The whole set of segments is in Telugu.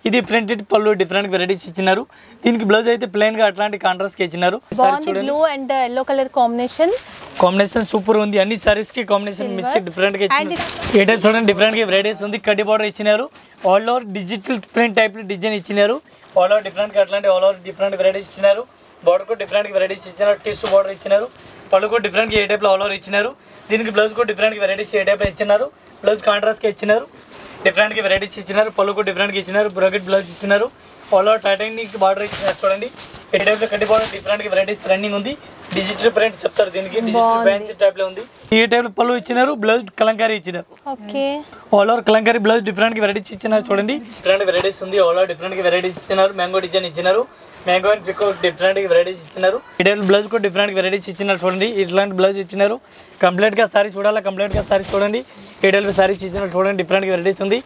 ఇది ప్రింటెడ్ పళ్ళు డిఫరెంట్ వెరైటీస్ ఇచ్చినారు. దీనికి బ్లౌజ్ అయితే ప్లెయిన్ గా అట్లాంటి కాంట్రాస్ట్ కి ఇచ్చినారు. Blue and yellow colour combination super ఉంది. అన్ని సారీస్ కి కాంబినేషన్ మిక్స్ డిఫరెంట్ గా ఇచ్చినారు. ఈ టైప్ చూడండి డిఫరెంట్ గా వెరైటీస్ ఉంది. కడ్డీ బార్డర్ ఇచ్చినారు. All over digital print type design ఇచ్చినారు. ఆల్ ఓవర్ డిఫరెంట్ గా అట్లాంటి ఆల్ ఓవర్ డిఫరెంట్ వెరైటీస్ ఇచ్చినారు. బార్డర్ కూడా డిఫరెంట్ వెరైటీస్ ఇచ్చినారు. టిష్యూ బార్డర్ ఇచ్చినారు. పళ్ళు కూడా డిఫరెంట్ గా ఏ టైప్ లో ఆల్ ఓవర్ ఇచ్చినారు. దీనికి బ్లౌజ్ కూడా డిఫరెంట్ వెరైటీస్ ఏ టైప్ లో ఇచ్చినారు. బ్లౌజ్ కాంట్రాస్ట్ గా ఇచ్చినారు. డిఫరెంట్ గా వెరైటీస్ ఇచ్చినారు. పళ్ళు కూడా డిఫరెంట్ గా ఇచ్చినారు. బ్రాకెట్ బ్లౌజ్ ఇచ్చినారు. ఆల్ ఓవర్ టైటానిక్ బార్డర్ ఇచ్చినారు. చూడండి ఈ టైప్ లో కడ్డీ బార్డర్ డిఫరెంట్ గా వెరైటీస్ రన్నింగ్ ఉంది. డిజిటల్ ప్రింట్ చెప్తారు దీనికి. డిజిటల్ ఫ్యాన్సీ టైప్ లో ఉంది. ఈ టైప్ లో పళ్ళు ఇచ్చినారు. బ్లౌజ్ కలంకారీ ఇచ్చినారు. Okay all over Kalamkari blouse different గా వెరైటీస్ ఇచ్చినారు. చూడండి డిఫరెంట్ వెరైటీస్ ఉంది. ఆల్ ఓవర్ డిఫరెంట్ గా వెరైటీస్ ఇచ్చినారు. మ్యాంగో డిజైన్ ఇచ్చినారు. Mango and picot different varieties ఇచ్చినారు. ఈ టైప్ బ్లౌజ్ కూడా డిఫరెంట్ వెరైటీస్ ఇచ్చినారు. చూడండి ఇట్లాంటి బ్లౌజ్ ఇచ్చినారు. కంప్లీట్ గా సారీ చూడాలా. కంప్లీట్ గా సారీ చూడండి. ఈ టైప్ సారీస్ ఇచ్చినారు. చూడండి డిఫరెంట్ వెరైటీస్ ఉంది.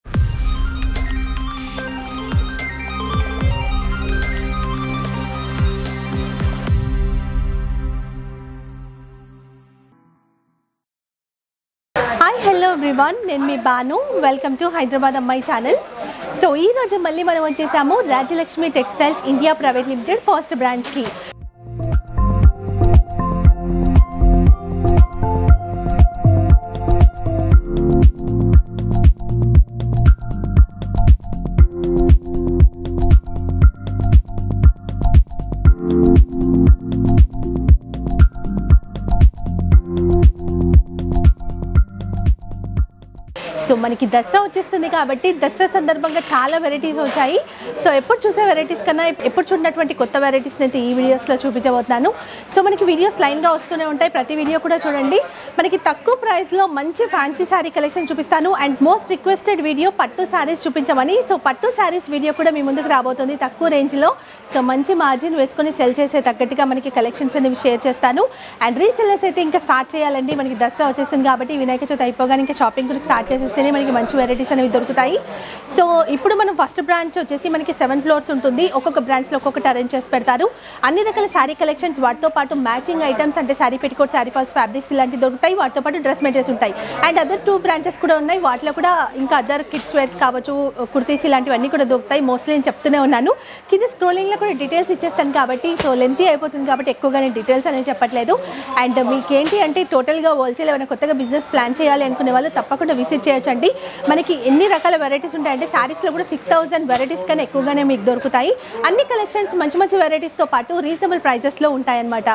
హలో ఎవ్రీవన్, నేను మీ బాను. వెల్కమ్ టు హైదరాబాద్ అమ్మాయి ఛానల్. సో ఈ రోజు మళ్ళీ మనం వచ్చేసాము Rajyalakshmi textiles India private limited first బ్రాంచ్కి. సో మనకి దసరా వచ్చేస్తుంది కాబట్టి దసరా సందర్భంగా చాలా వెరైటీస్ వచ్చాయి. సో ఎప్పుడు చూసే వెరైటీస్ కన్నా ఎప్పుడు చూడనటువంటి కొత్త వెరైటీస్ని అయితే ఈ వీడియోస్లో చూపించబోతున్నాను. సో మనకి వీడియోస్ లైన్గా వస్తూనే ఉంటాయి. ప్రతి వీడియో కూడా చూడండి. మనకి తక్కువ ప్రైస్లో మంచి ఫ్యాన్సీ శారీ కలెక్షన్ చూపిస్తాను. అండ్ మోస్ట్ రిక్వెస్టెడ్ వీడియో పట్టు శారీస్ చూపించమని. సో పట్టు శారీస్ వీడియో కూడా మీ ముందుకు రాబోతుంది తక్కువ రేంజ్లో. సో మంచి మార్జిన్ వేసుకొని సెల్ చేసే తగ్గట్టుగా మనకి కలెక్షన్స్ అనేవి షేర్ చేస్తాను. అండ్ రీసెల్లర్స్ అయితే ఇంకా స్టార్ట్ చేయాలండి. మనకి దసరా వచ్చేస్తుంది కాబట్టి వినాయక చవితి అయిపోగానే ఇంకా షాపింగ్ కూడా స్టార్ట్ చేసేస్తేనే మనకి మంచి వెరైటీస్ అనేవి దొరుకుతాయి. సో ఇప్పుడు మనం ఫస్ట్ బ్రాంచ్ వచ్చేసి మనకి 7 ఫ్లోర్స్ ఉంటుంది. ఒక్కొక్క బ్రాంచ్లో ఒక్కొక్కటి అరేంజ్ చేసి పెడతారు. అన్ని రకాల శారీ కలెక్షన్స్, వాటితో పాటు మ్యాచింగ్ ఐటమ్స్ అంటే sari petticoat, sari falls, fabrics ఇలాంటివి దొరుకుతాయి. వాటితో పాటు డ్రెస్ మెటీరియల్స్ ఉంటాయి. అండ్ అదర్ 2 బ్రాంచెస్ కూడా ఉన్నాయి. వాటిలో కూడా ఇంకా అదర్ కిడ్స్ వేర్స్ కావచ్చు, కుర్తీస్ ఇలాంటివన్నీ కూడా దొరుకుతాయి. మోస్ట్లీ నేను చెప్తూనే ఉన్నాను. కింద స్క్రోలింగ్లో కూడా డీటెయిల్స్ ఇచ్చేస్తాను కాబట్టి సో లెంతీ అయిపోతుంది కాబట్టి ఎక్కువగా నేను డీటెయిల్స్ అనేది చెప్పట్లేదు. అండ్ మీకేంటి అంటే టోటల్గా హోల్సేల్ ఏమైనా కొత్తగా బిజినెస్ ప్లాన్ చేయాలి అనుకునే వాళ్ళు తప్పకుండా విజిట్ చేయొచ్చండి. మనకి ఎన్ని రకాల వెరైటీస్ ఉంటాయంటే శారీస్లో కూడా 6000 వెరైటీస్ కన్నా ఎక్కువగానే మీకు దొరుకుతాయి. అన్ని కలెక్షన్స్ మంచి మంచి వెరైటీస్తో పాటు రీజనబుల్ ప్రైజెస్లో ఉంటాయన్నమాట.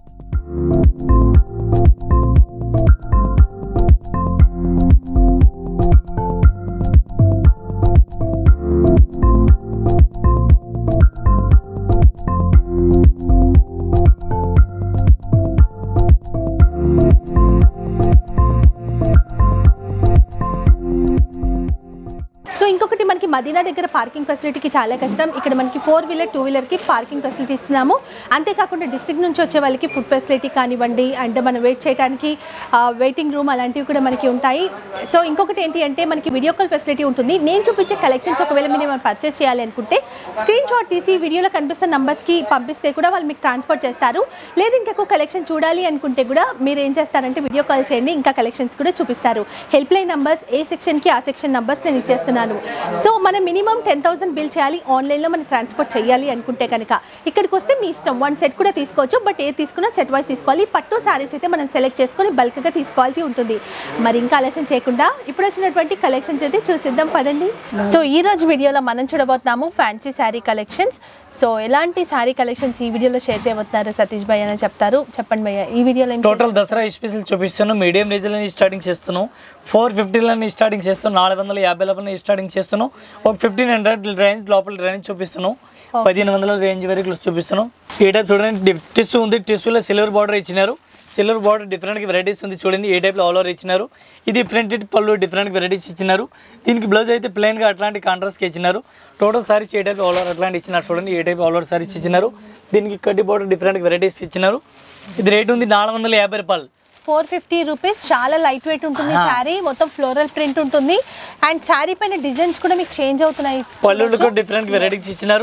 మదీనా దగ్గర పార్కింగ్ ఫెసిలిటీకి చాలా కష్టం. ఇక్కడ మనకి 4 వీలర్ 2 వీలర్కి పార్కింగ్ ఫెసిలిటీ ఇస్తున్నాము. అంతేకాకుండా డిస్ట్రిక్ట్ నుంచి వచ్చే వాళ్ళకి ఫుడ్ ఫెసిలిటీ కానివ్వండి, అండ్ మనం వెయిట్ చేయడానికి వెయిటింగ్ రూమ్ అలాంటివి కూడా మనకి ఉంటాయి. సో ఇంకొకటి ఏంటి అంటే మనకి వీడియో కాల్ ఫెసిలిటీ ఉంటుంది. నేను చూపించే కలెక్షన్స్ ఒకవేళ మీరు పర్చేస్ చేయాలి అనుకుంటే స్క్రీన్ షాట్ తీసి వీడియోలో కనిపిస్తున్న నంబర్స్కి పంపిస్తే కూడా వాళ్ళు మీకు ట్రాన్స్పోర్ట్ చేస్తారు. లేదు ఇంకెక్కువ కలెక్షన్ చూడాలి అనుకుంటే కూడా మీరు ఏం చేస్తారంటే వీడియో కాల్ చేయండి, ఇంకా కలెక్షన్స్ కూడా చూపిస్తారు. హెల్ప్ లైన్ నంబర్స్ ఏ సెక్షన్కి ఆ సెక్షన్ నంబర్స్ నేను ఇచ్చేస్తున్నాను. సో మనం మినిమం 10,000 బిల్ చేయాలి ఆన్లైన్లో మనం ట్రాన్స్పోర్ట్ చేయాలి అనుకుంటే కనుక. ఇక్కడికి వస్తే మీ ఇష్టం, 1 సెట్ కూడా తీసుకోవచ్చు. బట్ ఏ తీసుకున్నా సెట్ వైజ్ తీసుకోవాలి. పట్టు శారీస్ అయితే మనం సెలెక్ట్ చేసుకొని బల్క్గా తీసుకోవాల్సి ఉంటుంది. మరి ఇంకా ఆలస్యం చేయకుండా ఇప్పుడు వచ్చినటువంటి కలెక్షన్స్ అయితే చూసిద్దాం పదండి. సో ఈ రోజు వీడియోలో మనం చూడబోతున్నాము ఫ్యాన్సీ శారీ కలెక్షన్స్. సో ఎలాంటి శారీ కలెక్షన్స్ ఈ వీడియోలో షేర్ చేయబోతున్నారు సతీష్ భయ్య అని చెప్తారు. చెప్పండి భయ్య, ఈ వీడియోలో టోటల్ దసరా స్పెషల్ చూపిస్తున్నాను. మీడియం రేంజ్లో స్టార్టింగ్ చేస్తున్నాను. 450 స్టార్టింగ్ చేస్తున్నాను. 450 లోపల స్టార్టింగ్ చేస్తున్నాను. ఒక 1500 రేంజ్ లోపల రేంజ్ చూపిస్తున్నాను. 1500 రేంజ్ వరకు చూపిస్తున్నాను. ఈ టైప్ చూడండి టిష్యూ ఉంది. టిష్యూలో సిల్వర్ బార్డర్ ఇచ్చినారు. సిల్వర్ బార్డర్ డిఫరెంట్ వెరైటీస్ ఉంది. చూడండి ఏ టైప్లో ఆల్ ఓవర్ ఇచ్చినారు. ఇది ప్రింటెడ్ పళ్ళు డిఫరెంట్ వెరైటీస్ ఇచ్చినారు. దీనికి బ్లౌజ్ అయితే ప్లెయిన్గా అట్లాంటి కాంట్రాస్ట్కి ఇచ్చినారు. టోటల్ సారీస్ ఏ టైప్ ఆల్ ఓవర్ అట్లాంటి ఇచ్చినారు. చూడండి ఏ టైప్ ఆల్ ఓవర్ సారీస్ ఇచ్చినారు. దీనికి కడ్డీ బార్డర్ డిఫరెంట్ వెరైటీస్ ఇచ్చినారు. ఇది రేట్ ఉంది 450 రూపాయలు. 450 రూపీస్. చాలా లైట్ వెయిట్ ఉంటుంది శారీ. మొత్తం ఫ్లోరల్ ప్రింట్ ఉంటుంది. అండ్ శారీ పైన డిజైన్స్ కూడా మీకు చేంజ్ అవుతున్నాయి. పళ్ళు కూడా డిఫరెంట్ వెరైటీస్ ఇచ్చినారు.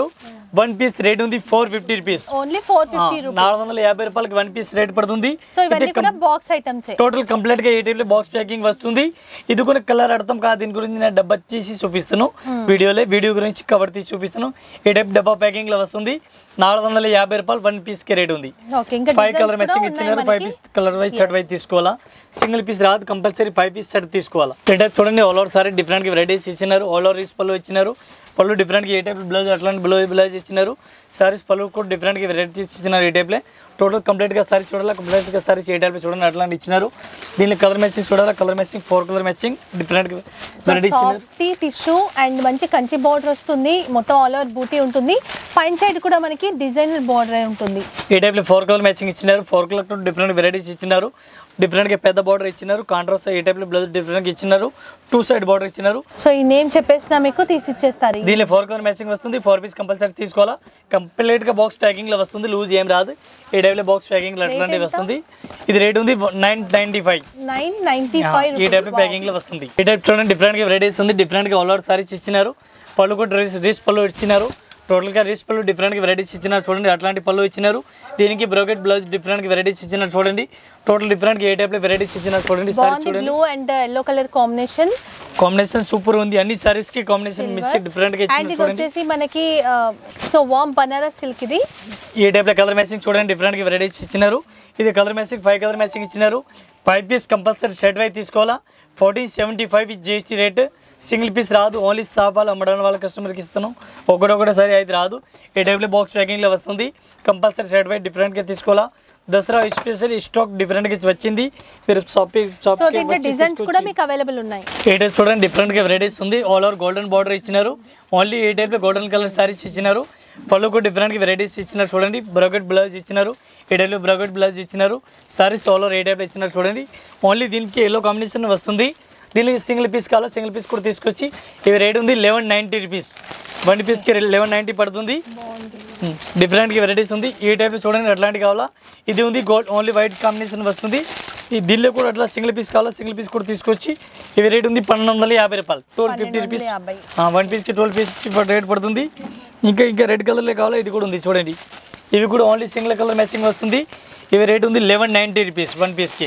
వన్ పీస్ రేట్ ఉంది 450 రూపీస్. Only 450 rupees. 450 రూపాయలకి వన్ పీస్ రేట్ పడుతుంది. సో ఇవన్నీ కూడా బాక్స్ ఐటమ్స్. టోటల్ కంప్లీట్ గా 8 బాక్స్ ప్యాకింగ్ వస్తుంది. ఇది కూడా కలర్ అర్థం కాదు, దీని గురించి నేను డబ్బా చేసి చూపిస్తాను వీడియో గురించి కవర్ తీసి చూపిస్తాను. ఈ టైప్ డబ్బా ప్యాకింగ్ లో వస్తుంది. 450 రూపాయలు వన్ పీస్ కి రేట్ ఉంది. 5 కలర్ మ్యాచింగ్ ఇచ్చినారు. 5 piece colour wise set wise తీసుకోవాలా, సింగిల్ పీస్ రాదు, కంపల్సరీ 5 పీస్ సెట్ తీసుకోవాలా. ఈ టైప్ చూడండి ఆల్ ఓవర్ సారీ డిఫరెంట్ గా వెరైటీస్ ఇచ్చినారు. ఆల్ ఓవర్ రీస్ పళ్ళు ఇచ్చినారు. పళ్ళు డిఫరెంట్గా ఏ టైప్ బ్లౌజ్ అట్లాంటి బ్లౌజ్ ఇచ్చినారు. సారీస్ పళ్ళు కూడా డిఫరెంట్గా వెరైటీస్ ఇచ్చినారు. ఈ టైప్లో టోటల్ కంప్లీట్గా సారీ చూడాలి, కంప్లీట్గా సారీస్ ఏ టైప్లో చూడండి అట్లాంటి ఇచ్చినారు. దీనిలో కలర్ మ్యాచింగ్ చూడాలి, కలర్ మ్యాచింగ్ 4 కలర్ మ్యాచింగ్ డిఫరెంట్గా వెరైటీ ఇచ్చినారు. టిష్యూ అండ్ మంచి కంచి బార్డర్ వస్తుంది, మొత్తం ఆల్ ఓవర్ బూటీ ఉంటుంది. పైన సైడ్ కూడా మనకి డిజైనర్ బార్డర్ ఉంటుంది. ఈ టైప్లో 4 కలర్ మ్యాచింగ్ ఇచ్చినారు. 4 కలర్ డిఫరెంట్ వెరైటీస్ ఇచ్చినారు. డిఫరెంట్గా పెద్ద బార్డర్ ఇచ్చినారు. కాంట్రాస్ట్ ఈ టైప్లో బ్లౌజ్ డిఫరెంట్గా ఇచ్చినారు. 2 సైడ్ బార్డర్ ఇచ్చినారు. సో ఈ నేమ్ చెప్పేసినా మీకు తీసి ఇచ్చేస్తారు. దీనిలో 4 కలర్ మ్యాచింగ్ వస్తుంది. 4 పీస్ కంపల్సరీ తీసుకోవాలా. కంప్లీట్గా బాక్స్ ప్యాకింగ్లో వస్తుంది, లూజ్ ఏం రాదు. ఈ టైప్లో బాక్స్ ప్యాకింగ్లో అట్లాంటివి వస్తుంది. ఇది రేట్ ఉంది 995. ఈ టైప్ ప్యాకింగ్లో వస్తుంది. ఈ టైప్ చూడండి డిఫరెంట్గా వెరైటీస్ ఉంది. డిఫరెంట్గా ఆల్ ఓవర్ సారీస్ ఇచ్చినారు. పళ్ళు కూడా డ్రెస్ పళ్ళు ఇచ్చినారు. టోటల్గా రీస్ పళ్ళు డిఫరెంట్గా వెరైటీస్ ఇచ్చినారు. చూడండి అట్లాంటి పళ్ళు ఇచ్చినారు. దీనికి బ్రోకెట్ బ్లౌజ్ డిఫరెంట్గా వెరైటీస్ ఇచ్చినారు. చూడండి టోటల్ డిఫరెంట్గా ఏ టైప్లో వెరైటీస్ ఇచ్చినారు. చూడండి సారీ చూడండి, blue and yellow colour combination super ఉంది. అన్ని సారీస్ కి కాంబినేషన్ మిక్స్ డిఫరెంట్గా ఇచ్చినారు. ఇది వచ్చేసి మనకి సో వామ్ బనారస్ సిల్క్. ఇది ఈ టైప్లో కలర్ మ్యాచింగ్ చూడండి డిఫరెంట్గా వెరైటీస్ ఇచ్చినారు. ఇది కలర్ మ్యాచింగ్ 5 కలర్ మ్యాచింగ్ ఇచ్చినారు. 5 పీస్ కంపల్సరీ సెట్ వైజ్ తీసుకోవాలా. 1475 with GST rate. Single piece రాదు, ఓన్లీ సాపాలు అమ్మడానికి వాళ్ళ కస్టమర్కి ఇస్తున్నాం. ఒకటోసారి అయితే రాదు. ఈ టైప్లో బాక్స్ ప్యాకింగ్లో వస్తుంది. కంపల్సరీ సెట్ వైజ్ డిఫరెంట్గా తీసుకోవాలా. దసరా స్పెషల్ స్టాక్ డిఫరెంట్గా వచ్చింది. మీరు డిజైన్స్ కూడా మీకు అవైలబుల్ ఉన్నాయి. ఏ టైప్ చూడండి డిఫరెంట్గా వెరైటీస్ ఉంది. ఆల్ ఓవర్ గోల్డెన్ బార్డర్ ఇచ్చినారు. ఓన్లీ ఏ టైప్లో గోల్డెన్ కలర్ సారీస్ ఇచ్చినారు. పళ్ళు కూడా డిఫరెంట్గా వెరైటీస్ ఇచ్చినారు. చూడండి బ్రోకెట్ బ్లౌజ్ ఇచ్చినారు. ఏ టైప్లో బ్రోకెట్ బ్లౌజ్ ఇచ్చినారు. సారీస్ ఆల్ ఓవర్ ఏ టైప్లో ఇచ్చినారు. చూడండి ఓన్లీ దీనికి ఎల్లో కాంబినేషన్ వస్తుంది. దీనికి సింగిల్ పీస్ కావాలా, సింగిల్ పీస్ కూడా తీసుకొచ్చి ఇవి రేట్ ఉంది 1190 రూపీస్. వన్ పీస్కి 1190 పడుతుంది. డిఫరెంట్గా వెరైటీస్ ఉంది. ఈ టైప్లో చూడండి అట్లాంటివి కావాలా. ఇది ఉంది గోల్డ్ ఓన్లీ వైట్ కాంబినేషన్ వస్తుంది. ఈ దీనిలో కూడా అట్లా సింగిల్ పీస్ కావాలా, సింగిల్ పీస్ కూడా తీసుకొచ్చి ఇవి రేట్ ఉంది 1250 రూపాయలు. 1250 రూపీస్. వన్ పీస్కి 12 పీస్ రేట్ పడుతుంది. ఇంకా రెడ్ కలర్లో కావాలా, ఇది కూడా ఉంది చూడండి. ఇవి కూడా ఓన్లీ సింగిల్ కలర్ మ్యాచింగ్ వస్తుంది. ఇవి రేట్ ఉంది 1190 రూపీస్ వన్ పీస్కి.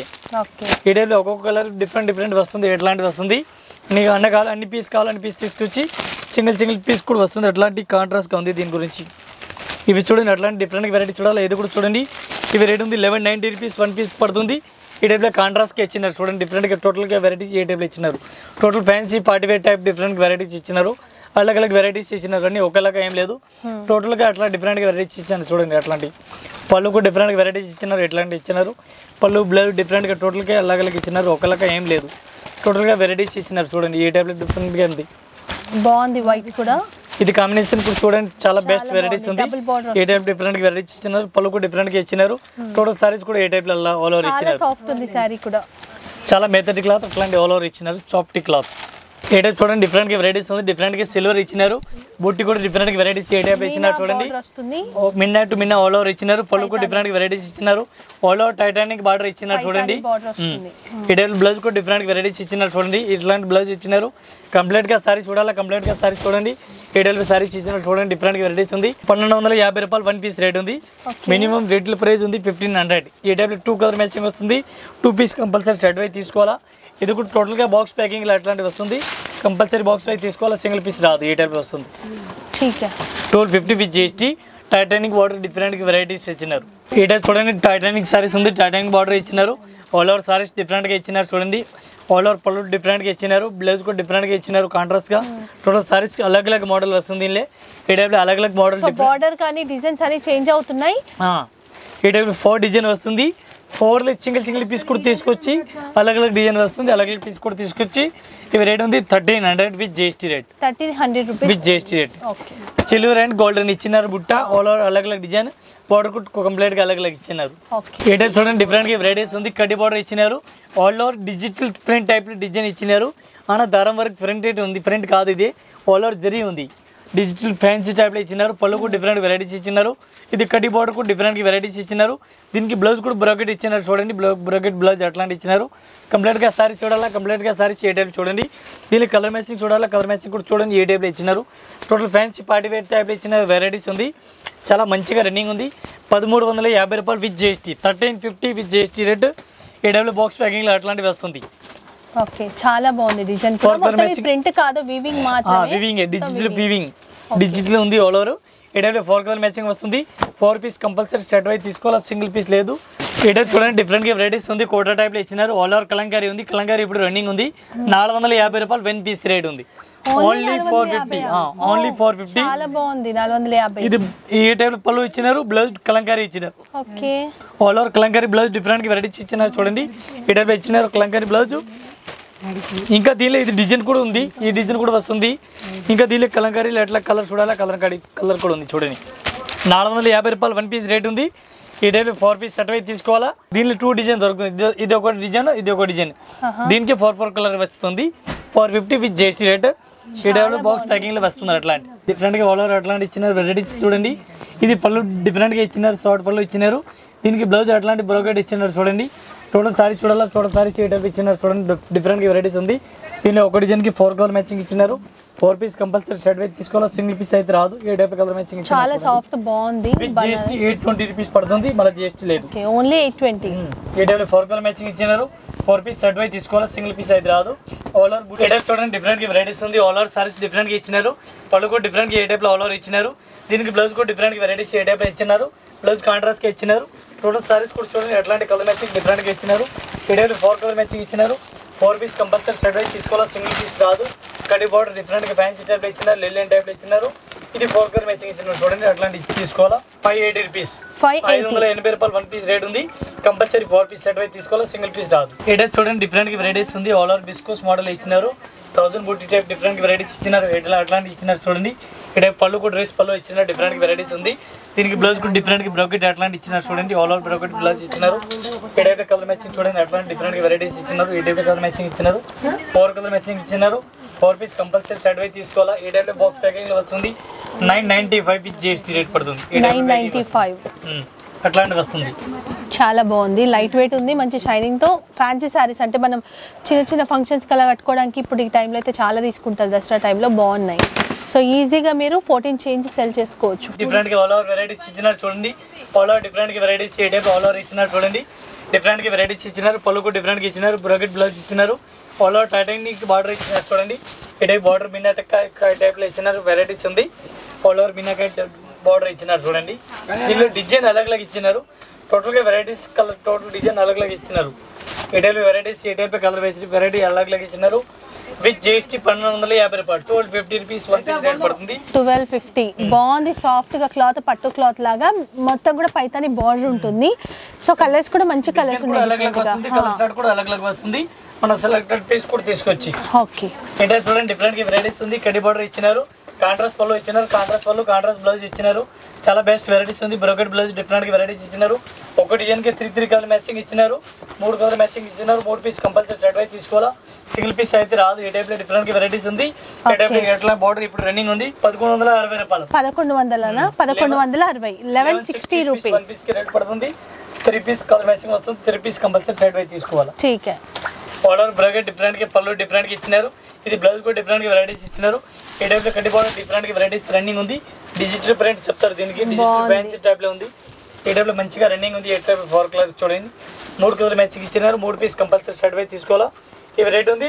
ఈ టైప్లో ఒక్కొక్క కలర్ డిఫరెంట్ వస్తుంది. ఎట్లాంటివి వస్తుంది నీకు అన్న కావాలి, అన్ని పీస్ కావాలి, అన్ని పీస్ తీసుకొచ్చి సింగిల్ పీస్ కూడా వస్తుంది. అట్లాంటి కాంట్రాస్ట్గా ఉంది దీని గురించి. ఇవి చూడండి అట్లాంటి డిఫరెంట్ వెరైటీ చూడాలి. ఇది కూడా చూడండి. ఇవి రేట్ ఉంది 1190 రూపీస్ వన్ పీస్ పడుతుంది. ఈ టైప్లో కాంట్రాస్ట్గా ఇచ్చినారు. చూడండి డిఫరెంట్గా టోటల్గా వెరైటీస్ ఏ టైప్లో ఇచ్చినారు. Total fancy party wear type different varieties ఇచ్చినారు. అలగ్ వెరైటీస్ ఇచ్చినారు. కానీ ఒకలాగా ఏం లేదు, టోటల్గా అట్లా డిఫరెంట్గా వెరైటీస్ ఇచ్చినారు. చూడండి అట్లాంటి పళ్ళు కూడా డిఫరెంట్గా వెరైటీస్ ఇచ్చినారు. ఎట్లాంటి ఇచ్చినారు. పళ్ళు బ్లౌజ్ డిఫరెంట్గా టోటల్గా అలగ్ ఇచ్చినారు. ఒకలాగా ఏం లేదు, టోటల్గా వెరైటీస్ ఇచ్చినారు. చూడండి ఈ టైప్లో డిఫరెంట్గా ఉంది. బాగుంది వైట్ కూడా. ఇది కాంబినేషన్ కూడా చూడండి చాలా బెస్ట్ వెరైటీస్ ఉంది. ఏ టైప్ డిఫరెంట్ వెరైటీస్ ఇచ్చినారు. పళ్ళు కూడా డిఫరెంట్గా ఇచ్చినారు. టోటల్ సారీస్ కూడా ఏ టైప్లో ఆల్ ఓవర్ ఇచ్చినారు. సాఫ్ట్ ఉంది సారీ కూడా, చాలా మెథడ్ క్లాత్ అట్లాంటి ఆల్ ఓవర్ ఇచ్చినారు. Soft cloth. ఏ టైప్ చూడండి డిఫరెంట్గా వెరైటీస్ ఉంది. డిఫరెంట్గా సిల్వర్ ఇచ్చినారు. బుట్టి కూడా డిఫరెంట్గా వెరైటీస్ ఏ టైప్ ఇచ్చినారు. చూడండి మిన్నా టు మిన్నా ఆల్ ఓవర్ ఇచ్చినారు. పళ్ళు కూడా డిఫరెంట్గా వెరైటీస్ ఇచ్చినారు. ఆల్ ఓవర్ టైటానిక్ బార్డర్ ఇచ్చినారు. చూడండి ఈ టైప్ బ్లౌజ్ కూడా డిఫరెంట్ వెరైటీస్ ఇచ్చినారు. చూడండి ఇట్లాంటి బ్లౌజ్ ఇచ్చినారు. కంప్లీట్గా సారీ చూడాలా, కంప్లీట్గా సారీ చూడండి. ఏ టైప్ సారీస్ ఇచ్చినారు. చూడండి డిఫరెంట్ వెరైటీస్ ఉంది. 1250 రూపాయలు వన్ పీస్ రేట్ ఉంది. మినిమం రేట్ల ప్రైస్ ఉంది 1500. ఈ టైప్లో 2 కలర్ మ్యాచింగ్ వస్తుంది. 2 పీస్ కంపల్సరీ సెట్ వైజ్ తీసుకోవాలా. ఇది కూడా టోటల్గా బాక్స్ ప్యాకింగ్ అట్లాంటివి వస్తుంది. కంపల్సరీ బాక్స్ వైజ్ తీసుకోవాలా, సింగిల్ పీస్ రాదు. ఈ టైప్ వస్తుంది. 1250 with GST. Titanic border different varieties ఇచ్చినారు. ఈ టైప్ చూడండి టైటానిక్ సారీస్ ఉంది. టైటానిక్ బార్డర్ ఇచ్చినారు. ఆల్ ఓవర్ సారీస్ డిఫరెంట్గా ఇచ్చినారు. చూడండి ఆల్ ఓవర్ పళ్ళు డిఫరెంట్గా ఇచ్చినారు. బ్లౌజ్ కూడా డిఫరెంట్గా ఇచ్చినారు. కాంట్రాస్ట్గా టోటల్ సారీస్ అలగ్ మోడల్ వస్తుంది. ఈ టైప్లో అలగ్ మోడల్ బార్డర్ కానీ డిజైన్స్ అన్ని చేంజ్ అవుతున్నాయి. ఈ టైప్లో 4 డిజైన్ వస్తుంది. 4లో సింగిల్ పీస్ కూడా తీసుకొచ్చి అలగ్ డిజైన్ వస్తుంది. అలగ్ పీస్ కూడా తీసుకొచ్చి ఇవి రేట్ ఉంది 1300 with GST rate. 1300 rupees with GST rate. Silver and golden ఇచ్చినారు. బుట్ట ఆల్ ఓవర్ అలగ్ డిజైన్. బార్డర్ కూడా కంప్లీట్గా అలగ్ ఇచ్చినారు. ఏ టైప్ చూడండి డిఫరెంట్గా వెరైటీస్ ఉంది. కడ్డీ బార్డర్ ఇచ్చినారు. All over digital print type design ఇచ్చినారు. అన్న దారం వరకు ప్రింట్ ఉంది. ప్రింట్ కాదు, ఇది ఆల్ ఓవర్ జరీ ఉంది. డిజిటల్ ఫ్యాన్సీ టైప్లో ఇచ్చినారు. పళ్ళు కూడా డిఫరెంట్ వెరైటీస్ ఇచ్చినారు. ఇది కటి బార్డర్ కూడా డిఫరెంట్ వెరైటీస్ ఇచ్చినారు. దీనికి బ్లౌజ్ కూడా బ్రోకెట్ ఇచ్చినారు. చూడండి బ్రోకెట్ బ్లౌజ్ అట్లాంటి ఇచ్చినారు. కంప్లీట్గా సారీ చూడాలా, కంప్లీట్గా సారీస్ ఏ టైప్ చూడండి. దీనికి కలర్ మ్యాచింగ్ చూడాలా, కలర్ మ్యాచింగ్ కూడా చూడండి ఏ టైప్లో ఇచ్చినారు. టోటల్ ఫ్యాన్సీ పార్టీ వేర్ టైప్లో ఇచ్చిన వెరైటీస్ ఉంది. చాలా మంచిగా రన్నింగ్ ఉంది. 1350 రూపాయలు with GST, 1350 with GST rate. ఏ టైప్లో బాక్స్ ప్యాకింగ్లో అట్లాంటివి వస్తుంది. ఓకే, చాలా బాగుంది డిజైన్. ప్రింట్ కాదు, వీవింగ్ మాత్రమే. వీవింగ్ డిజిటల్ వీవింగ్ డిజిటల్ ఉంది ఆల్ ఓవర్. ఏడైతే 4 కలర్ మ్యాచింగ్ వస్తుంది. 4 పీస్ కంపల్సరీ సెట్ వైజ్ తీసుకోవాలి, సింగిల్ పీస్ లేదు. ఏడైతే చూడండి డిఫరెంట్గా వెరైటీస్ ఉంది. కోటా టైప్లో ఇచ్చినారు. ఆల్ ఓవర్ కలంకారీ ఉంది. కలంకారీ ఇప్పుడు రన్నింగ్ ఉంది. 450 రూపాయలు 1 పీస్ రేట్ ఉంది. ఓన్లీ 450. ఓన్లీ 450. చాలా బాగుంది. 450. ఇది ఈ టైప్ పళ్ళు ఇచ్చినారు. బ్లౌజ్ కలంకారీ ఇచ్చినారు. Okay, all over Kalamkari blouse different varieties ఇచ్చినారు. చూడండి ఈ టైప్ ఇచ్చినారు కలంకారీ బ్లౌజ్. ఇంకా దీనిలో ఇది డిజైన్ కూడా ఉంది. ఈ డిజైన్ కూడా వస్తుంది. ఇంకా దీనిలో కలంకారీలు ఎట్లా కలర్ చూడాలా, కలర్ కూడా ఉంది. చూడండి 450 రూపాయలు 1 పీస్ రేట్ ఉంది. ఈ టైప్ 4 పీస్ సెట్ అయితే తీసుకోవాలా. దీనిలో 2 డిజైన్ దొరుకుతుంది. ఇది ఒక డిజైన్, ఇది ఒక డిజైన్. దీనికి 4 కలర్ వస్తుంది. 450 విత్ జిఎస్టీ రేట్. ఈ టైప్లో బాక్స్ ప్యాకింగ్లో వస్తున్నారు. అట్లాంటి డిఫరెంట్గా ఆల్ ఓవర్ అట్లాంటి ఇచ్చినారు వెరైటీస్. చూడండి ఇది పళ్ళు డిఫరెంట్గా ఇచ్చినారు. షార్ట్ పళ్ళు ఇచ్చినారు. దీనికి బ్లౌజ్ అట్లాంటి బ్రోకెట్ ఇచ్చినారు. చూడండి టోటల్ సారీస్ చూడాలా, టోటల్ సారీస్ ఏ టైప్ ఇచ్చినారు. చూడండి డిఫరెంట్గా వెరైటీస్ ఉంది. దీనిలో ఒక డిజైన్కి 4 కలర్ మ్యాచింగ్ ఇచ్చినారు. 4 పీస్ కంపల్సరీ షర్ట్ వైజ్ తీసుకోవాలి, సింగిల్ పీస్ అయితే రాదు. ఏ టైప్ కలర్ మ్యాచింగ్ చాలా సాఫ్ట్ బాగుంది. జిఎస్టీ 820 రూపీస్ పడుతుంది. మళ్ళీ జిఎస్టీ లేదు. ఓన్లీ 820. ఏ టైప్ 4 కలర్ మ్యాచింగ్ ఇచ్చినారు. 4 పీస్ షర్ట్ వైజ్ తీసుకోవాలి, సింగిల్ పీస్ అయితే రాదు. ఆల్ ఓవర్ ఏ టైప్ చూడండి డిఫరెంట్గా వెరైటీస్ ఉంది. ఆల్ ఓవర్ సారీస్ డిఫరెంట్గా ఇచ్చినారు. పళ్ళు కూడా డిఫరెంట్గా ఏ టైప్లో ఆల్ ఓవర్ ఇచ్చినారు. దీనికి బ్లౌజ్ కూడా డిఫరెంట్గా వెరైటీస్ ఏ టైప్లో ఇచ్చినారు. బ్లౌజ్ కాంట్రాస్ట్గా ఇచ్చినారు. టోటల్ సారీస్ కూడా చూడండి ఎట్లాంటి కలర్ మ్యాచింగ్ డిఫరెంట్గా ఇచ్చినారు. ఈ టైప్ 4 కలర్ మ్యాచింగ్ ఇచ్చినారు. 4 పీస్ కంపల్సరీ సెట్ వైజ్ తీసుకోవాలి, సింగిల్ పీస్ రాదు. కడి బార్డర్ డిఫరెంట్గా ఫ్యాన్సీ టైప్లో ఇచ్చినారు. లెలియన్ టైప్లో ఇచ్చినారు. ఇది 4 కలర్ మ్యాచింగ్ ఇచ్చినారు. చూడండి అట్లాంటి తీసుకోవాలా. 580 రూపీస్, 580 రూపాయలు 1 పీస్ రేట్ ఉంది. కంపల్సరీ 4 పీస్ సెట్ వైజ్ తీసుకోవాలి, సింగిల్ పీస్ రాదు. ఈ టైప్ చూడండి డిఫరెంట్గా వెరైటీస్ ఉంది. ఆల్ ఓవర్ బిస్కోస్ మోడల్ ఇచ్చినారు. 1000 బూటీ టైప్ డిఫరెంట్ వెరైటీస్ ఇచ్చినారు. అట్లాంటి ఇచ్చినారు. చూడండి ఇక్కడ పళ్ళు కూడా డ్రెస్ పళ్ళు ఇచ్చినారు. డిఫరెంట్ వెరైటీస్ ఉంది. దీనికి బ్లౌజ్ కూడా డిఫరెంట్ బ్రోకెట్ అట్లాంటి ఇచ్చినారు. చూడండి ఆల్ ఓవర్ బ్రోకెట్ బ్లౌజ్ ఇచ్చినారు. ఈ టైప్ కలర్ మ్యాచింగ్ చూడండి అట్లాంటి డిఫరెంట్ వెరైటీస్ ఇచ్చినారు. ఈ టైప్ కలర్ మ్యాచింగ్ ఇచ్చినారు. 4 కలర్ మ్యాచింగ్ ఇచ్చినారు. 4 పీస్ కంపల్సరీ సెట్ వైజ్ తీసుకోవాలా. ఈ టైప్ బాక్స్ ప్యాకింగ్ లో వస్తుంది. 995 విత్ జిఎస్టీ రేట్ పడుతుంది. 995 అట్లాంటి వస్తుంది. చాలా బాగుంది. లైట్ వెయిట్ ఉంది. మంచి షైనింగ్తో ఫ్యాన్సీ శారీస్ అంటే మనం చిన్న చిన్న ఫంక్షన్స్కి అలా కట్టుకోవడానికి ఇప్పుడు ఈ టైంలో అయితే చాలా తీసుకుంటారు. దసరా టైంలో బాగున్నాయి. సో ఈజీగా మీరు 14 చేంజ్ సెల్ చేసుకోవచ్చు. డిఫరెంట్గా ఆల్ ఓవర్ వెరైటీస్ ఇచ్చినారు. చూడండి ఆల్ ఓవర్ డిఫరెంట్గా varieties A type all over ఇచ్చినారు. చూడండి డిఫరెంట్గా వెరైటీస్ ఇచ్చినారు. పళ్ళు కూడా డిఫరెంట్గా ఇచ్చినారు. బ్రోకెట్ బ్లౌజ్ ఇచ్చినారు. ఆల్ ఓవర్ టైటానిక్ బార్డర్ ఇచ్చినారు. చూడండి ఈ టైప్ బార్డర్ మినాకాయ టైప్లో ఇచ్చినారు. వెరైటీస్ ఉంది. ఆల్ ఓవర్ మినాకాయ బార్డర్ ఇచ్చినారు. చూడండి దీనిలో డిజైన్ అలగ్ ఇచ్చినారు. టోటల్గా వెరైటీస్ కలర్ టోటల్ డిజైన్ అలగ్ ఇచ్చినారు. A type varieties A type colour వేసి వెరైటీ అలగ్ ఇచ్చినారు. విత్ జిఎస్టీ 1250 రూపాయలు, 1250 రూపీస్ 1 పీస్ రేట్ పడుతుంది. 1250 బాగుంది. సాఫ్ట్ గా క్లాత్, పట్టు క్లాత్ లాగా మొత్తం కూడా పైతాని బార్డర్ ఉంటుంది. సో కలర్స్ కూడా మంచి కలర్స్ ఉన్నాయి. కలర్ స్టార్ట్ కూడా అలగ్ వస్తుంది. మన సెలెక్టెడ్ పీస్ కూడా తీసుకొచ్చి ఓకే. ఏంటంటే చూడండి డిఫరెంట్ వెరైటీస్ ఉంది. కడి బార్డర్ ఇచ్చినారు. కాంట్రాస్ట్ పళ్ళు ఇచ్చినారు. కాంట్రాస్ట్ పళ్ళు కాంట్రాస్ట్ బ్లౌజ్ ఇచ్చినారు. చాలా బెస్ట్ వెరైటీస్ ఉంది. బ్రోకెట్ బ్లౌజ్ డిఫరెంట్ వెరైటీస్ ఇచ్చినారు. ఒక డిజైన్కి 3 కలర్ మ్యాచింగ్ ఇచ్చినారు. 3 కలర్ మ్యాచింగ్ ఇచ్చినారు. 3 పీస్ కంపల్సరీ సెట్ వైజ్ తీసుకోవాలా, సింగిల్ పీస్ అయితే రాదు. ఏ టైప్లో డిఫరెంట్ వెరైటీస్ ఉంది. ఏ టైప్ ఎట్లా బార్డర్ ఇప్పుడు రన్నింగ్ ఉంది. 1160 రూపాయలు. 1100 1160 1160 రూపీస్ 1 పీస్ కి రేట్ పడుతుంది. 3 పీస్ కలర్ మ్యాచింగ్ వస్తుంది. 3 పీస్ కంపల్సరీ సెట్ వైజ్ తీసుకోవాలా. ठीक है. ఆర్డర్ బ్రోకెట్ డిఫరెంట్ గా పళ్ళు డిఫరెంట్ గా ఇచ్చినారు. ఇది బ్లౌజ్ కూడా డిఫరెంట్ గా వెరైటీస్ ఇచ్చినారు. ఈ టైప్ లో కట్టి బార్డర్ డిఫరెంట్ గా వెరైటీస్ రన్నింగ్ ఉంది. డిజిటల్ ప్రింట్ చెప్తారు దీనికి. డిజిటల్ ఫ్యాన్సీ టైప్ లో ఉంది. ఈ టైప్ లో మంచిగా రన్నింగ్ ఉంది. 8 టైప్ 4 కలర్ చూడండి. 3 కలర్ మ్యాచింగ్ ఇచ్చినారు. 3 పీస్ కంపల్సరీ షర్ట్ వైజ్ తీసుకోవాలా. ఇవి రేట్ ఉంది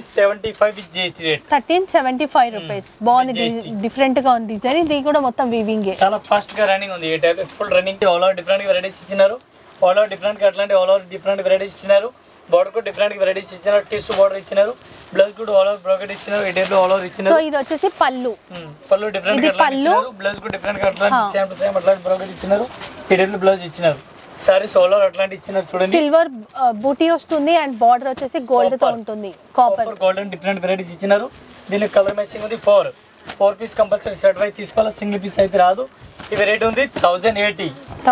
1375 విత్ జిఎస్టీ రేట్. 1375 రూపీస్. బాగుంది. డిఫరెంట్ గా ఉంది డిజైన్. ఇది కూడా మొత్తం వీవింగ్. చాలా ఫాస్ట్ గా రన్నింగ్ ఉంది. ఈ type full running. All over different varieties ఇచ్చినారు. ఆల్ ఓవర్ డిఫరెంట్ గా అట్లాంటి ఆల్ ఓవర్ డిఫరెంట్ వెరైటీస్ ఇచ్చినారు. బార్డర్ కూడా డిఫరెంట్ వెరైటీస్ ఇచ్చినారు. టిష్యూ బార్డర్ ఇచ్చినారు. బ్లౌజ్ కూడా ఆల్ ఓవర్ బ్రోకెట్ ఇచ్చినారు. ఈ టైప్ లో ఆల్ ఓవర్ ఇచ్చినారు. సో ఇది వచ్చేసి పళ్ళు. పళ్ళు డిఫరెంట్ గా ఇచ్చినారు. బ్లౌజ్ కూడా డిఫరెంట్ గా అట్లాంటి సేమ్ టు సేమ్ అట్లాంటి బ్రోకెట్ ఇచ్చినారు. ఈ టైప్ లో బ్లౌజ్ ఇచ్చినారు. సారీస్ ఆల్ ఓవర్ అట్లాంటి ఇచ్చినారు. చూడండి సిల్వర్ బూటీ వస్తుంది అండ్ బార్డర్ వచ్చేసి గోల్డ్ తో ఉంటుంది. కాపర్ గోల్డెన్ డిఫరెంట్ వెరైటీస్ ఇచ్చినారు. దీనికి కలర్ మ్యాచింగ్ ఉంది. 4 పీస్ కంపల్సరీ సెట్ వైజ్ తీసుకోవాలి. సింగిల్ పీస్ అయితే రాదు. ఇవి రేట్ ఉంది 1080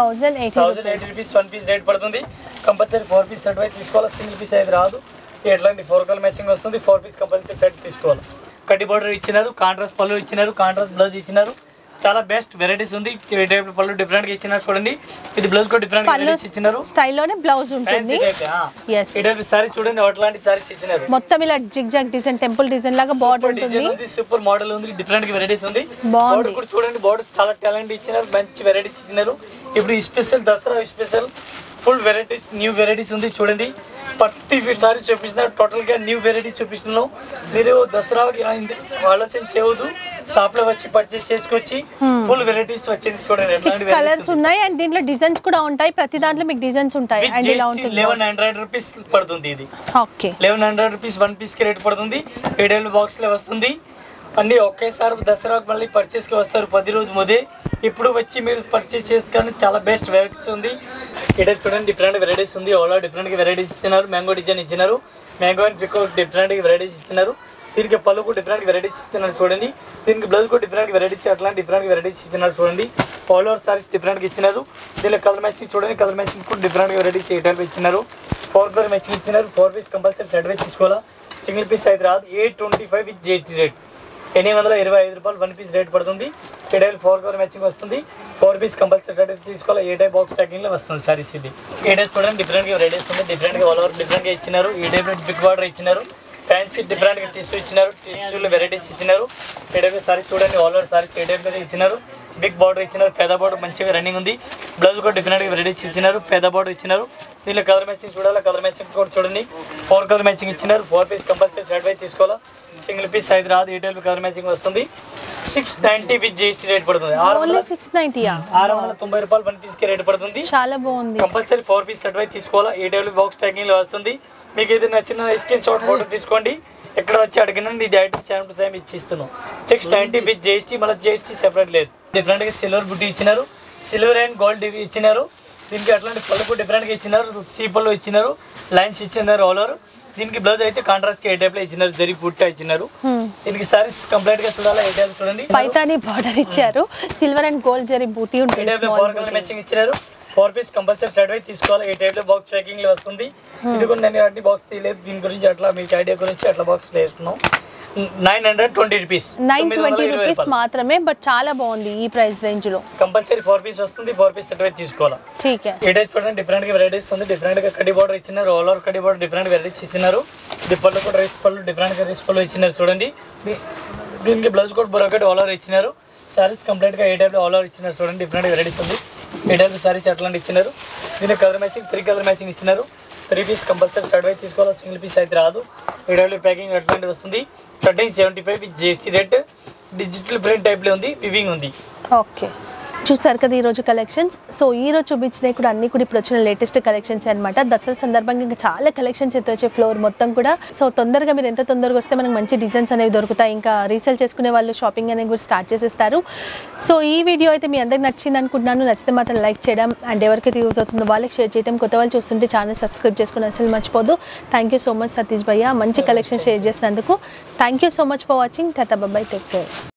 రూపీస్ 1 పీస్ రేట్ పడుతుంది. కంపల్సరీ 4 పీస్ సెట్ వైజ్ తీసుకోవాలి. సింగిల్ పీస్ అయితే రాదు. ఎట్లాంటి 4 కలర్ మ్యాచింగ్ వస్తుంది. 4 పీస్ కంపల్సరీ సెట్ తీసుకోవాలి. కడ్డీ బార్డర్ ఇచ్చినారు, కాంట్రాస్ట్ పళ్ళు ఇచ్చినారు, కాంట్రాస్ట్ బ్లౌజ్ ఇచ్చినారు. చాలా బెస్ట్ వెరైటీస్ ఉంది. ఈ టైప్ పళ్ళు డిఫరెంట్ గా ఇచ్చినారు చూడండి. ఇది బ్లౌజ్ కూడా డిఫరెంట్ వెరైటీస్ ఇచ్చినారు. స్టైల్లోనే బ్లౌజ్ ఉంటుంది. yes ఈ టైప్ సారీస్ చూడండి, అట్లాంటి సారీస్ ఇచ్చినారు. మొత్తం ఇలా zig zag design, temple design లాగా బార్డర్ ఉంటుంది. సూపర్ మోడల్ ఉంది, డిఫరెంట్ వెరైటీస్ ఉంది. బార్డర్ కూడా చూడండి, బార్డర్ చాలా టాలెంట్ ఇచ్చినారు, మంచి వెరైటీస్ ఇచ్చినారు. ఇప్పుడు ఈ special Dasara special full varieties, new varieties ఉంది చూడండి. 30 సారీస్ చూపిస్తున్నారు, టోటల్ గా న్యూ వెరైటీస్ చూపిస్తున్నాం. మీరు దసరా ఆలోచన చేయవద్దు, షాప్ లో వచ్చి పర్చేస్ చేసుకొచ్చి ఫుల్ వెరైటీస్ వచ్చింది చూడండి. 6 కలర్స్ ఉన్నాయి అండ్ దీంట్లో డిజైన్స్ కూడా ఉంటాయి. ప్రతి దాంట్లో మీకు డిజైన్స్ ఉంటాయి. అండ్ ఇలా ఉంటుంది. 1100 రూపీస్ పడుతుంది ఇది. ఓకే 1100 రూపీస్ 1 పీస్ కి రేట్ పడుతుంది. 7 బాక్స్ లో వస్తుంది. అన్నీ ఒకేసారి దసరాకు మళ్ళీ పర్చేస్కి వస్తారు 10 రోజు ముందే. ఇప్పుడు వచ్చి మీరు పర్చేస్ చేసుకొని చాలా బెస్ట్ వెరైటీస్ ఉంది. ఇక్కడ చూడండి, డిఫరెంట్ వెరైటీస్ ఉంది. ఓలా డిఫరెంట్ వెరైటీస్ ఇచ్చినారు. మ్యాంగో డిజైన్ ఇచ్చినారు. Mango and picot different varieties ఇచ్చినారు. దీనికి పళ్ళు కూడా డిఫరెంట్ వెరైటీస్ ఇచ్చినారు చూడండి. దీనికి బ్లౌజ్ కూడా డిఫరెంట్ వెరైటీస్, అట్లాంటి డిఫరెంట్ వెరైటీస్ ఇచ్చినారు చూడండి. ఆల్ ఓవర్ సారీస్ డిఫరెంట్గా ఇచ్చినారు. దీనిలో కలర్ మ్యాచింగ్ చూడండి, కలర్ మ్యాచింగ్ కూడా డిఫరెంట్ వెరైటీస్ ఏ టైప్ ఇచ్చినారు. 4 కలర్ మ్యాచింగ్ ఇచ్చినారు. 4 పీస్ కంపల్సరీ సెట్ వైజ్ తీసుకోవాలా, సింగిల్ పీస్ అయితే రాదు. 825 విత్ GST రేట్. 825 రూపాయలు 1 పీస్ రేట్ పడుతుంది. ఏ టైప్ 4 కలర్ మ్యాచింగ్ వస్తుంది. 4 పీస్ కంపల్సరీ సెట్ అయితే తీసుకోవాలి. ఏ టైప్ బాక్స్ ప్యాకింగ్లో వస్తుంది సారీస్ ఇది. ఏ టైప్ చూడండి, డిఫరెంట్గా వెరైటీస్ ఉంది. డిఫరెంట్గా ఆల్ ఓవర్ డిఫరెంట్గా ఇచ్చినారు. ఈ టైప్ బిగ్ బార్డర్ ఇచ్చినారు. ఫ్యాన్సీ డిఫరెంట్గా టిష్యూ ఇచ్చినారు. టిష్యూలో వెరైటీస్ ఇచ్చినారు. ఏ టైప్ సారీస్ చూడండి, ఆల్ ఓవర్ సారీస్ ఏ టైప్ ఇచ్చినారు. బిగ్ బార్డర్ ఇచ్చినారు. పెద్ద బార్డర్ మంచిగా రన్నింగ్ ఉంది. బ్లౌజ్ కూడా డిఫరెంట్గా వెరైటీస్ ఇచ్చినారు. పెద్ద బార్డర్ ఇచ్చినారు. దీనిలో కలర్ మ్యాచింగ్ చూడాలి, కలర్ మ్యాచింగ్ కూడా చూడండి. 4 కలర్ మ్యాచింగ్ ఇచ్చినారు. 4 పీస్ కంపల్సరీ సెట్ వైజ్ తీసుకోవాలా, సింగిల్ పీస్ అయితే రాదు. ఈ టైప్ కలర్ మ్యాచింగ్ వస్తుంది. 690 విత్ GST రేట్ పడుతుంది. 690 రూపాయలు 1 పీస్ కి రేట్ పడుతుంది. చాలా బాగుంది. కంపల్సరీ 4 పీస్ సెట్ వైజ్ తీసుకోవాలా. ఈ టైప్ బాక్స్ ప్యాకింగ్ లో వస్తుంది. మీకు ఇది నచ్చిన స్క్రీన్ షాట్ ఫోటో తీసుకోండి. ఎక్కడ వచ్చి అడిగినండి ఇది ఐటమ్ సేమ్ టు సేమ్ ఇచ్చిస్తున్నాం. 690 విత్ GST, మళ్ళీ GST సెపరేట్ లేదు. డిఫరెంట్గా సిల్వర్ బుట్టి ఇచ్చినారు. సిల్వర్ అండ్ గోల్డ్ ఇచ్చినారు. దీనికి అట్లాంటి పళ్ళు డిఫరెంట్గా ఇచ్చినారు. సీ పళ్ళు ఇచ్చినారు. లైన్స్ ఇచ్చినారు ఆల్ ఓవర్. దీనికి బ్లౌజ్ అయితే కాంట్రాస్ట్ కి ఏ టైప్ లో ఇచ్చినారు. జరీ బుట్ట ఇచ్చినారు. దీనికి సారీస్ కంప్లీట్ గా చూడాలి. ఏ టైప్ చూడండి, పైతాని బార్డర్ ఇచ్చారు. సిల్వర్ అండ్ గోల్డ్ జరీ బూటీ ఉంటుంది. 4 కలర్ మ్యాచింగ్ ఇచ్చినారు. 4 పీస్ కంపల్సరీ సెట్ వైజ్ తీసుకోవాలి. ఈ టైప్ లో బాక్స్ ప్యాకింగ్ లో వస్తుంది. ఇది కూడా నేను అన్ని బాక్స్ తీయలేదు. దీని గురించి అట్లా మీకు ఐడియా గురించి అట్లా బాక్స్ వేస్తున్నాం. 920 రూపీస్, 920 రూపీస్ మాత్రమే. బట్ చాలా బాగుంది ఈ ప్రైస్ రేంజ్ లో. కంపల్సరీ 4 పీస్ వస్తుంది. 4 పీస్ సెట్ వైజ్ తీసుకోవాలి. ఈ టైప్ చూడండి, డిఫరెంట్ గా వెరైటీస్ ఉంది. డిఫరెంట్ గా కడ్డీ బార్డర్ ఇచ్చినారు. ఆల్ ఓవర్ కడ్డీ బార్డర్ డిఫరెంట్ వెరైటీస్ ఇచ్చినారు. ఈ పళ్ళు కూడా రైస్ పళ్ళు డిఫరెంట్ గా రైస్ పళ్ళు ఇచ్చినారు చూడండి. దీనికి బ్లౌజ్ కూడా బొరకట్ ఆల్ ఓవర్ ఇచ్చినారు. సారీస్ కంప్లీట్ గా ఏ టైప్ లో ఆల్ ఓవర్ ఇచ్చినారు చూడండి. డిఫరెంట్ వెరైటీస్ ఉంది. ఏ టైప్ సారీస్ అట్లాంటి ఇచ్చినారు. దీనికి కలర్ మ్యాచింగ్ 3 కలర్ మ్యాచింగ్ ఇచ్చినారు. 3 పీస్ కంపల్సరీ సెట్ వైజ్ తీసుకోవాలి, సింగిల్ పీస్ అయితే రాదు. ఏ టైప్ ప్యాకింగ్ అట్లాంటి వస్తుంది. 1375 with GST rate. Digital print type లో ఉంది, వివింగ్ ఉంది. ఓకే, చూసారు కదా ఈరోజు కలెక్షన్స్. సో ఈరోజు చూపించినవి కూడా అన్ని కూడా ఇప్పుడు వచ్చిన లేటెస్ట్ కలెక్షన్స్ అనమాట. దసరా సందర్భంగా ఇంకా చాలా కలెక్షన్స్ అయితే వచ్చే ఫ్లోర్ మొత్తం కూడా. సో తొందరగా మీరు ఎంత తొందరగా వస్తే మనకు మంచి డిజైన్స్ అనేవి దొరుకుతాయి. ఇంకా రీసేల్ చేసుకునే వాళ్ళు షాపింగ్ అనేది కూడా స్టార్ట్ చేసేస్తారు. సో ఈ వీడియో అయితే మీ అందరికి నచ్చింది అనుకుంటున్నాను. నచ్చితే మాత్రం లైక్ చేయడం అండ్ ఎవరికైతే యూజ్ అవుతుందో వాళ్ళకి షేర్ చేయడం. కొత్త వాళ్ళు చూస్తుంటే ఛానల్ సబ్స్క్రైబ్ చేసుకుని అసలు మర్చిపోద్దు. Thank you so much Satish భయ్య, మంచి కలెక్షన్ షేర్ చేసినందుకు. Thank you so much for watching. Tata bye, take care.